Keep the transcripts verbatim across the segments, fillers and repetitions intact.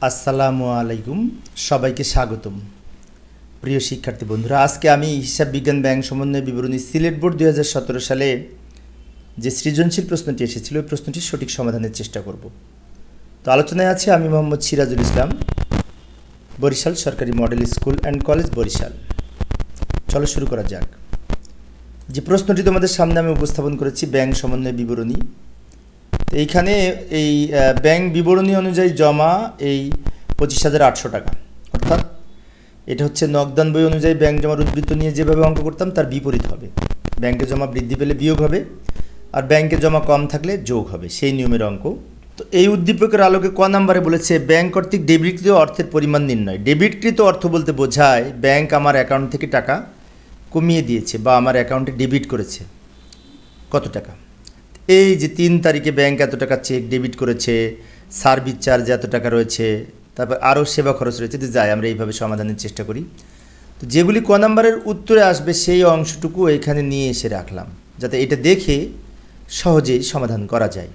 আসসালামু আলাইকুম, সবাইকে স্বাগতম। প্রিয় শিক্ষার্থী বন্ধুরা, আজকে আমি হিসাব বিজ্ঞান ব্যাংক সমন্বয় বিবরণী সিলেট বোর্ড দুই হাজার সতেরো সালে যে সৃজনশীল প্রশ্নটি এসেছিল ওই প্রশ্নটির সঠিক সমাধানের চেষ্টা করব। তো আলোচনায় আছে আমি মোহাম্মদ সিরাজুল ইসলাম, বরিশাল সরকারি model school and college Barishal. চলো শুরু করা যাক। যে প্রশ্নটি তোমাদের সামনে আমি উপস্থাপন করেছি ব্যাংক সমন্বয় বিবরণী, তো এইখানে এই ব্যাংক বিবরণী অনুযায়ী জমা এই পঁচিশ হাজার আটশো টাকা, অর্থাৎ এটা হচ্ছে নগদান বই অনুযায়ী ব্যাংক জমার উদ্বৃত্ত নিয়ে যেভাবে অঙ্ক করতাম তার বিপরীত হবে। ব্যাংকে জমা বৃদ্ধি পেলে বিয়োগ হবে, আর ব্যাংকে জমা কম থাকলে যোগ হবে, সেই নিয়মের অঙ্ক। তো এই উদ্দীপকের আলোকে ক নাম্বারে বলেছে ব্যাংক কর্তৃক ডেবিটকৃত অর্থের পরিমাণ নির্ণয়। ডেবিটকৃত অর্থ বলতে বোঝায় ব্যাংক আমার অ্যাকাউন্ট থেকে টাকা কমিয়ে দিয়েছে বা আমার অ্যাকাউন্টে ডেবিট করেছে কত টাকা। এই যে তিন তারিখে ব্যাংক এত টাকা চেক ডেবিট করেছে, সার্ভিস চার্জ এত টাকা রয়েছে, তারপর আরও সেবা খরচ রয়েছে। তো যাই আমরা এইভাবে সমাধানের চেষ্টা করি। তো যেগুলি ক নাম্বারের উত্তরে আসবে সেই অংশটুকু এখানে নিয়ে এসে রাখলাম, যাতে এটা দেখে সহজেই সমাধান করা যায়।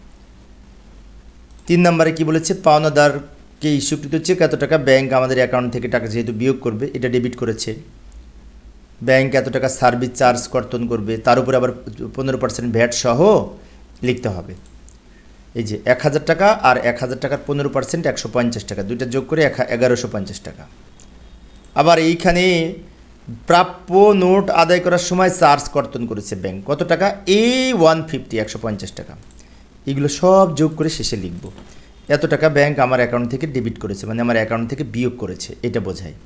তিন নম্বরে কি বলেছে, পাওনাদারকে ইস্যুকৃত চেক এত টাকা, ব্যাংক আমাদের অ্যাকাউন্ট থেকে টাকা যেহেতু বিয়োগ করবে এটা ডেবিট করেছে। ব্যাংক এত টাকা সার্ভিস চার্জ কর্তন করবে, তার উপরে আবার পনেরো পার্সেন্ট ভ্যাট সহ লিখতে হবে। এই যে এক হাজার টাকা আর এক হাজার টাকার পনেরো পার্সেন্ট একশো পঞ্চাশ টাকা, দুইটা যোগ করে এক এগারোশো পঞ্চাশ টাকা। আবার এইখানে প্রাপ্য নোট আদায় করার সময় চার্জ কর্তন করেছে ব্যাংক কত টাকা, এই ওয়ান ফিফটি একশো পঞ্চাশ টাকা। এগুলো সব যোগ করে শেষে লিখব। এত টাকা ব্যাংক আমার অ্যাকাউন্ট থেকে ডেবিট করেছে, মানে আমার অ্যাকাউন্ট থেকে বিয়োগ করেছে, এটা বোঝায়।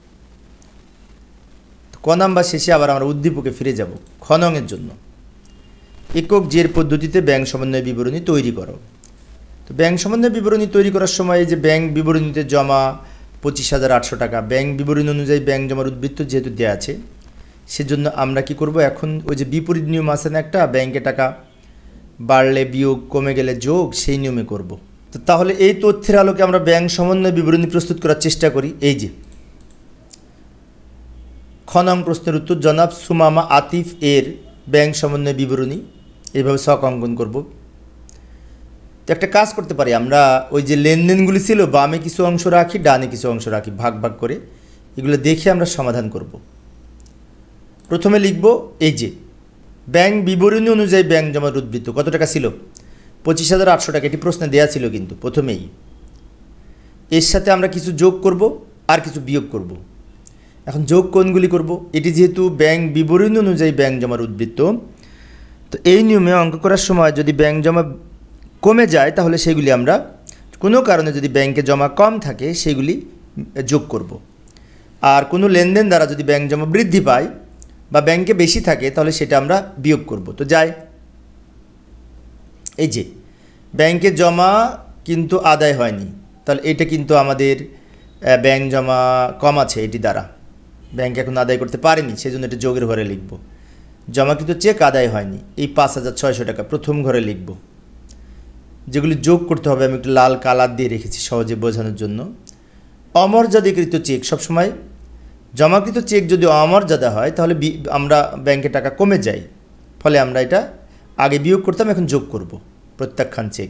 ক নাম্বার শেষে আবার আমরা উদ্দীপকে ফিরে যাব। খ নংয়ের জন্য একক জের পদ্ধতিতে ব্যাংক সমন্বয় বিবরণী তৈরি করো। তো ব্যাংক সমন্বয় বিবরণী তৈরি করার সময় যে ব্যাংক বিবরণীতে জমা পঁচিশ হাজার আটশো টাকা, ব্যাংক বিবরণী অনুযায়ী ব্যাংক জমার উদ্বৃত্ত যেহেতু দেওয়া আছে, সেজন্য আমরা কি করব, এখন ওই যে বিপরীত নিয়ম আছে না একটা, ব্যাংকে টাকা বাড়লে বিয়োগ, কমে গেলে যোগ, সেই নিয়মে করব। তো তাহলে এই তথ্যের আলোকে আমরা ব্যাংক সমন্বয় বিবরণী প্রস্তুত করার চেষ্টা করি। এই যে খ নং প্রশ্নের উত্তর, জনাব সুমামা আতিফ এর ব্যাংক সমন্বয় বিবরণী, এইভাবে শখ অঙ্কন করব। তো একটা কাজ করতে পারি আমরা, ওই যে লেনদেনগুলি ছিল বামে কিছু অংশ রাখি, ডানে কিছু অংশ রাখি, ভাগ ভাগ করে, এগুলো দেখে আমরা সমাধান করব। প্রথমে লিখব এই যে ব্যাংক বিবরণী অনুযায়ী ব্যাংক জমার উদ্বৃত্ত কত টাকা ছিল, পঁচিশ হাজার আটশো টাকা। এটি প্রশ্নে দেওয়া ছিল কিন্তু প্রথমেই। এর সাথে আমরা কিছু যোগ করব আর কিছু বিয়োগ করব। এখন যোগ কোনগুলি করব, এটি যেহেতু ব্যাংক বিবরণী অনুযায়ী ব্যাংক জমার উদ্বৃত্ত, তো এই নিয়মে অঙ্ক করার সময় যদি ব্যাংক জমা কমে যায় তাহলে সেগুলি আমরা, কোনো কারণে যদি ব্যাংকে জমা কম থাকে সেগুলি যোগ করব। আর কোনো লেনদেন দ্বারা যদি ব্যাংক জমা বৃদ্ধি পায় বা ব্যাংকে বেশি থাকে তাহলে সেটা আমরা বিয়োগ করব। তো যাই, এই যে ব্যাংকে জমা কিন্তু আদায় হয়নি, তাহলে এটা কিন্তু আমাদের ব্যাংক জমা কম আছে, এটি দ্বারা ব্যাংক এখন আদায় করতে পারেনি, সেই জন্য এটা যোগের ঘরে লিখব। জমা কিন্তু চেক আদায় হয়নি, এই পাঁচ হাজার ছয়শো টাকা প্রথম ঘরে লিখব। যেগুলি যোগ করতে হবে আমি একটু লাল কালার দিয়ে রেখেছি সহজে বোঝানোর জন্য। অমর্যাদাকৃত চেক, সবসময় জমাকৃত চেক যদি অমর্যাদা হয় তাহলে আমরা ব্যাংকে টাকা কমে যায়, ফলে আমরা এটা আগে বিয়োগ করতাম, এখন যোগ করব প্রত্যাখ্যান চেক।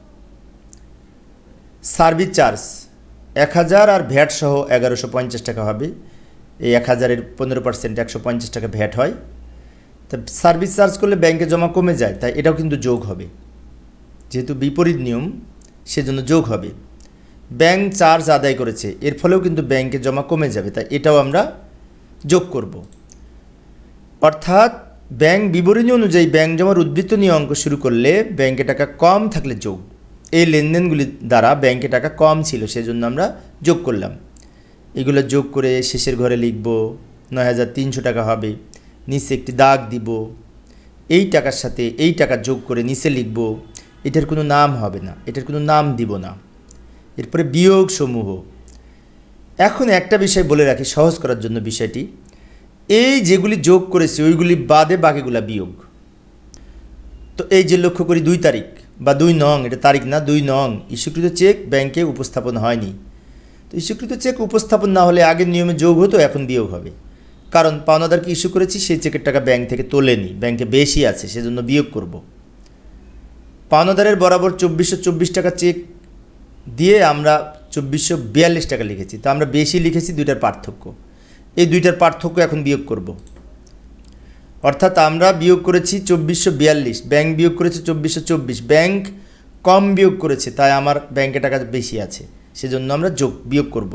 সার্ভিস চার্জ এক হাজার আর ভ্যাট সহ এগারোশো পঞ্চাশ টাকা হবে। এই এক হাজারের পনেরো পার্সেন্ট একশো পঞ্চাশ টাকা ভ্যাট হয়। তা সার্ভিস চার্জ করলে ব্যাংকে জমা কমে যায়, তাই এটাও কিন্তু যোগ হবে, যেহেতু বিপরীত নিয়ম সেজন্য যোগ হবে। ব্যাংক চার্জ আদায় করেছে, এর ফলেও কিন্তু ব্যাংকে জমা কমে যাবে, তাই এটাও আমরা যোগ করব। অর্থাৎ ব্যাংক বিবরণী অনুযায়ী ব্যাংক জমার উদ্বৃত্ত নিয়ে অঙ্ক শুরু করলে ব্যাংকে টাকা কম থাকলে যোগ, এই লেনদেনগুলি দ্বারা ব্যাংকে টাকা কম ছিল সেজন্য আমরা যোগ করলাম। এগুলো যোগ করে শেষের ঘরে লিখব নয় হাজার তিনশো টাকা হবে। নিচে একটি দাগ দিব, এই টাকার সাথে এই টাকা যোগ করে নিচে লিখব। এটার কোনো নাম হবে না, এটার কোনো নাম দিব না। এরপরে বিয়োগ সমূহ। এখন একটা বিষয় বলে রাখি সহজ করার জন্য বিষয়টি, এই যেগুলি যোগ করেছি ওইগুলি বাদে বাকিগুলা বিয়োগ। তো এই যে লক্ষ্য করি দুই তারিখ বা দুই নং, এটা তারিখ না, দুই নং ইস্যুকৃত চেক ব্যাংকে উপস্থাপন হয়নি। তো ইস্যুকৃত চেক উপস্থাপন না হলে আগের নিয়মে যোগ হতো, এখন বিয়োগ হবে, কারণ পাওনাদারকে ইস্যু করেছি সেই চেকের টাকা ব্যাংক থেকে তোলেনি, ব্যাংকে বেশি আছে, সেজন্য বিয়োগ করব। পাওনাদারের বরাবর চব্বিশশো চব্বিশ টাকা চেক দিয়ে আমরা চব্বিশশো বিয়াল্লিশ টাকা লিখেছি, তো আমরা বেশি লিখেছি, দুইটার পার্থক্য। এই দুইটার পার্থক্য এখন বিয়োগ করব। অর্থাৎ আমরা বিয়োগ করেছি চব্বিশশো বিয়াল্লিশ, ব্যাংক বিয়োগ করেছে চব্বিশশো চব্বিশ, ব্যাংক কম বিয়োগ করেছে, তাই আমার ব্যাংকে টাকা বেশি আছে, সেজন্য আমরা যোগ বিয়োগ করব।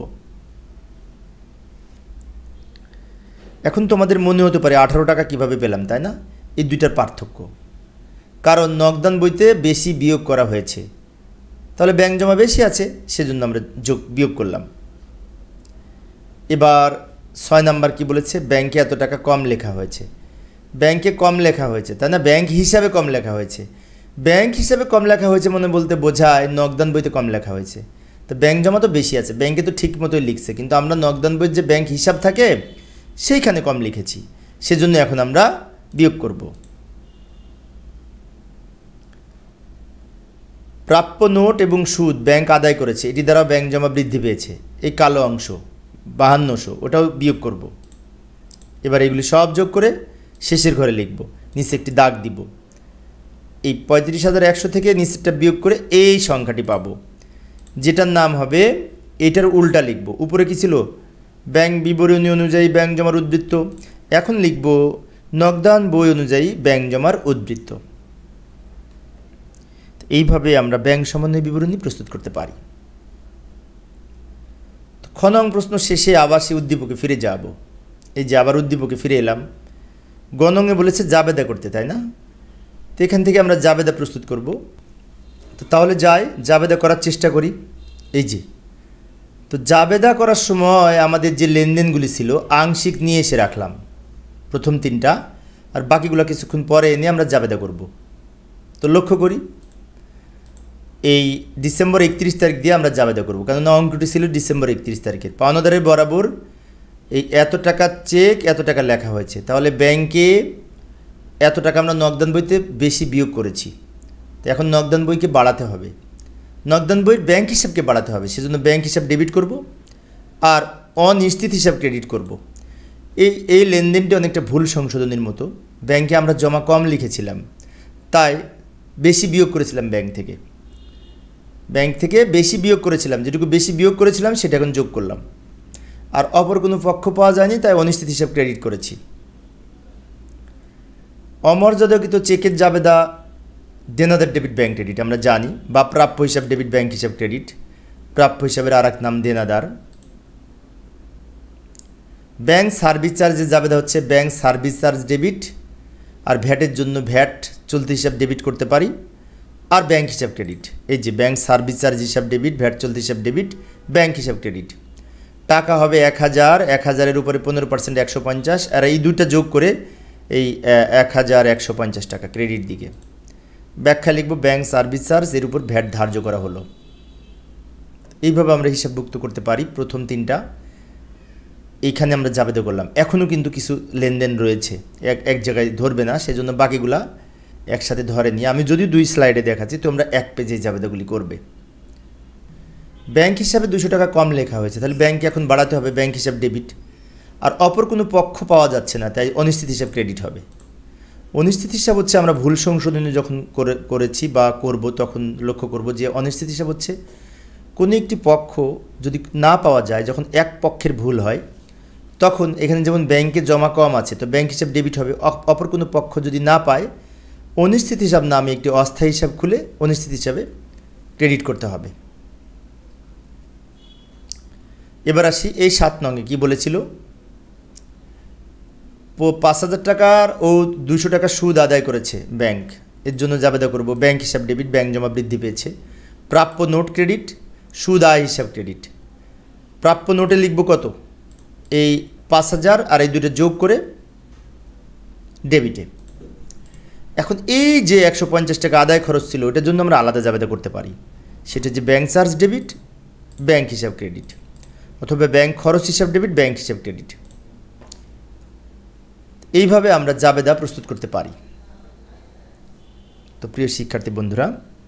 এখন তোমাদের মনে হতে পারে আঠারো টাকা কিভাবে পেলাম, তাই না? এই দুইটার পার্থক্য, কারণ নগদান বইতে বেশি বিয়োগ করা হয়েছে, তাহলে ব্যাংক জমা বেশি আছে, সেজন্য আমরা যোগ বিয়োগ করলাম। এবার ছয় নাম্বার কি বলেছে, ব্যাংকে এত টাকা কম লেখা হয়েছে। ব্যাংকে কম লেখা হয়েছে, তাই না? ব্যাংক হিসাবে কম লেখা হয়েছে। ব্যাংক হিসাবে কম লেখা হয়েছে মানে বলতে বোঝায় নগদান বইতে কম লেখা হয়েছে, তো ব্যাংক জমা তো বেশি আছে, ব্যাংকে তো ঠিক মতোই লিখছে, কিন্তু আমরা নগদান বইয়ের যে ব্যাংক হিসাব থাকে সেইখানে কম লিখেছি, সেজন্য এখন আমরা বিয়োগ করব। প্রাপ্য নোট এবং সুদ ব্যাংক আদায় করেছে, এটি দ্বারা ব্যাংক জমা বৃদ্ধি পেয়েছে, এই কালো অংশ বাহান্নশো, ওটাও বিয়োগ করব। এবার এগুলি সব যোগ করে শেষের ঘরে লিখব, নিচে একটি দাগ দিব। এই পঁয়ত্রিশ হাজার একশো থেকে নিচেরটা বিয়োগ করে এই সংখ্যাটি পাবো, যেটার নাম হবে, এটার উল্টা লিখব। উপরে কি ছিল? ব্যাংক বিবরণী অনুযায়ী ব্যাংক জমার উদ্বৃত্ত, এখন লিখব নগদান বই অনুযায়ী ব্যাংক জমার উদ্বৃত্ত। এইভাবে আমরা ব্যাংক সমন্বয় বিবরণী প্রস্তুত করতে পারি। খ নং প্রশ্ন শেষে আবার সেই উদ্দীপকে ফিরে যাব। এই যে আবার উদ্দীপকে ফিরে এলাম, গ নংয়ে বলেছে জাবেদা করতে, তাই না? তো এখান থেকে আমরা জাবেদা প্রস্তুত করব। তো তাহলে যাই, জাবেদা করার চেষ্টা করি। এই যে, তো জাবেদা করার সময় আমাদের যে লেনদেনগুলি ছিল আংশিক নিয়ে এসে রাখলাম, প্রথম তিনটা, আর বাকিগুলো কিছুক্ষণ পরে এনে আমরা জাবেদা করব। তো লক্ষ্য করি, এই ডিসেম্বর একত্রিশ তারিখ দিয়ে আমরা জাবেদা করব, কারণ অঙ্কটি ছিল ডিসেম্বর একত্রিশ তারিখের। পাওনাদারের বরাবর এই এত টাকা চেক, এত টাকা লেখা হয়েছে, তাহলে ব্যাংকে এত টাকা আমরা নগদান বইতে বেশি বিয়োগ করেছি, তো এখন নগদান বইকে বাড়াতে হবে, নগদান বইয়ের ব্যাংক হিসাবকে বাড়াতে হবে, সেজন্য ব্যাংক হিসাব ডেবিট করব আর অনিশ্চিত হিসাব ক্রেডিট করব। এই এই লেনদেনটি অনেকটা ভুল সংশোধনের মতো, ব্যাংকে আমরা জমা কম লিখেছিলাম, তাই বেশি বিয়োগ করেছিলাম ব্যাংক থেকে, ব্যাংক থেকে বেশি বিয়োগ করেছিলাম, যেটুকু বেশি বিয়োগ করেছিলাম সেটা এখন যোগ করলাম, আর অপর কোনো পক্ষ পাওয়া যায়নি, তাই অনিশ্চিত হিসাব ক্রেডিট করেছি। অমর্যাদাকৃত চেকের জাবেদা দেনাদার ডেবিট ব্যাংক ক্রেডিট আমরা জানি, বা প্রাপ্য হিসাব ডেবিট ব্যাংক হিসাব ক্রেডিট, প্রাপ্য হিসাবের আর এক নাম দেনাদার। ব্যাংক সার্ভিস চার্জের জাবেদা হচ্ছে ব্যাংক সার্ভিস চার্জ ডেবিট, আর ভ্যাটের জন্য ভ্যাট চলতি হিসাব ডেবিট করতে পারি, আর ব্যাংক হিসাব ক্রেডিট। এই যে ব্যাংক সার্ভিস চার্জ হিসাব ডেবিট, ভ্যাট চলতি হিসাব ডেবিট, ব্যাংক হিসাব ক্রেডিট। টাকা হবে এক হাজার, এক হাজারের উপরে পনেরো পার্সেন্ট একশো পঞ্চাশ, আর এই দুইটা যোগ করে এই এক হাজার একশো পঞ্চাশ টাকা ক্রেডিট দিকে। ব্যাখ্যা লিখব ব্যাংক সার্ভিস চার্জ, এর উপর ভ্যাট ধার্য করা হলো। এইভাবে আমরা হিসাবভুক্ত করতে পারি প্রথম তিনটা, এইখানে আমরা জাবেদা করলাম। এখনও কিন্তু কিছু লেনদেন রয়েছে, এক এক জায়গায় ধরবে না, সেজন্য বাকিগুলা একসাথে ধরে নিয়ে আমি যদি দুই স্লাইডে দেখাচ্ছি, তোমরা এক পেজে জাবেদাগুলি করবে। ব্যাংক হিসাবে দুশো টাকা কম লেখা হয়েছে, তাহলে ব্যাংকে এখন বাড়াতে হবে, ব্যাংক হিসাব ডেবিট, আর অপর কোনো পক্ষ পাওয়া যাচ্ছে না, তাই অনিশ্চিত হিসাব ক্রেডিট হবে। অনিশ্চিত হিসাব হচ্ছে আমরা ভুল সংশোধনী যখন করে করেছি বা করব, তখন লক্ষ্য করব যে অনিশ্চিত হিসাব হচ্ছে কোনো একটি পক্ষ যদি না পাওয়া যায়, যখন এক পক্ষের ভুল হয়, তখন এখানে যেমন ব্যাংকে জমা কম আছে, তো ব্যাংক হিসাব ডেবিট হবে, অপর কোনো পক্ষ যদি না পায়, অনিশ্চিত হিসাব নামে একটি অস্থায়ী হিসাব খুলে অনিশ্চিত হিসাবে ক্রেডিট করতে হবে। এবার আসি এই সাত নঙ্গে কি বলেছিল, পাঁচ হাজার টাকার ও দুশো টাকা সুদ আদায় করেছে ব্যাংক, এর জন্য জাবেদা করব ব্যাংক হিসাব ডেবিট, ব্যাংক জমা বৃদ্ধি পেয়েছে। প্রাপ্য নোট ক্রেডিট, সুদ আয় হিসাব ক্রেডিট। প্রাপ্য নোটে লিখব কত, এই পাঁচ হাজার আর এই দুটো যোগ করে ডেবিটে। এখন এই যে একশো পঞ্চাশ টাকা আদায় খরচ ছিল, ওটার জন্য আমরা আলাদা জাবেদা করতে পারি, সেটা যে ব্যাংক চার্জ ডেবিট, ব্যাংক হিসাব ক্রেডিট, অথবা ব্যাংক খরচ হিসাব ডেবিট, ব্যাংক হিসাব ক্রেডিট। এইভাবে আমরা জাবেদা প্রস্তুত করতে পারি। তো প্রিয় শিক্ষার্থী বন্ধুরা,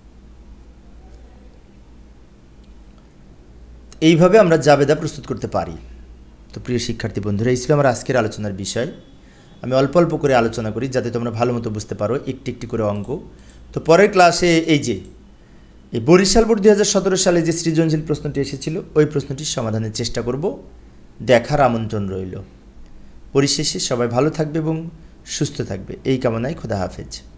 এইভাবে আমরা জাবেদা প্রস্তুত করতে পারি। তো প্রিয় শিক্ষার্থী বন্ধুরা, এই ছিল আমার আজকের আলোচনার বিষয়। আমি অল্প অল্প করে আলোচনা করি যাতে তোমরা ভালো মতো বুঝতে পারো, একটি একটি করে অঙ্ক। তো পরের ক্লাসে এই যে এই বরিশাল বোর্ড দুই হাজার সতেরো সালে যে সৃজনশীল প্রশ্নটি এসেছিল ওই প্রশ্নটির সমাধানের চেষ্টা করব, দেখার আমন্ত্রণ রইল। পরিশেষে সবাই ভালো থাকবে এবং সুস্থ থাকবে এই কামনায় খোদা হাফেজ।